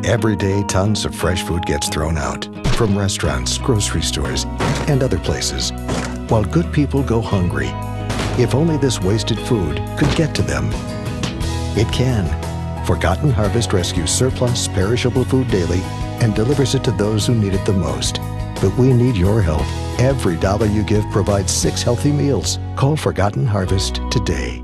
Every day, tons of fresh food gets thrown out from restaurants, grocery stores, and other places, while good people go hungry. If only this wasted food could get to them. It can. Forgotten Harvest rescues surplus, perishable food daily and delivers it to those who need it the most. But we need your help. Every dollar you give provides 6 healthy meals. Call Forgotten Harvest today.